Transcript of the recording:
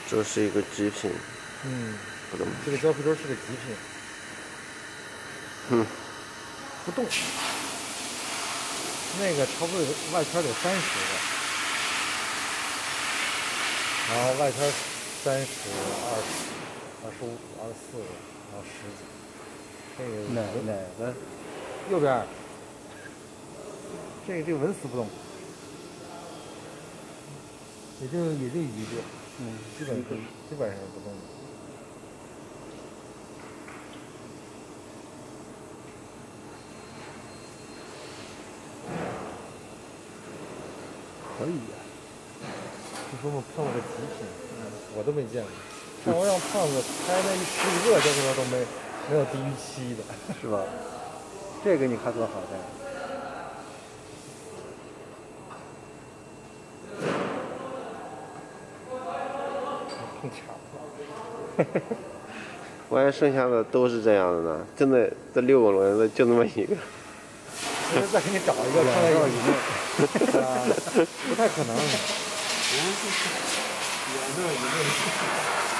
这是一个极品。不动。 这个胶皮轴是个极品。不动。那个差不多外圈得30个，然后外圈30、20、25、24个，然后10几。这个哪个？ 右边。这个纹丝不动，也就一个，基本上不动。 可以呀。 就说我碰了个极品，我都没见过。上回让胖子拍那10几个胶皮轴都没有低于7的， 是吧？这个你看多好看。 碰巧。 万一剩下的都是这样的呢？真的，这6个轮子就那么一个。 再给你找一个，看看有没有。不太可能。 2个以内。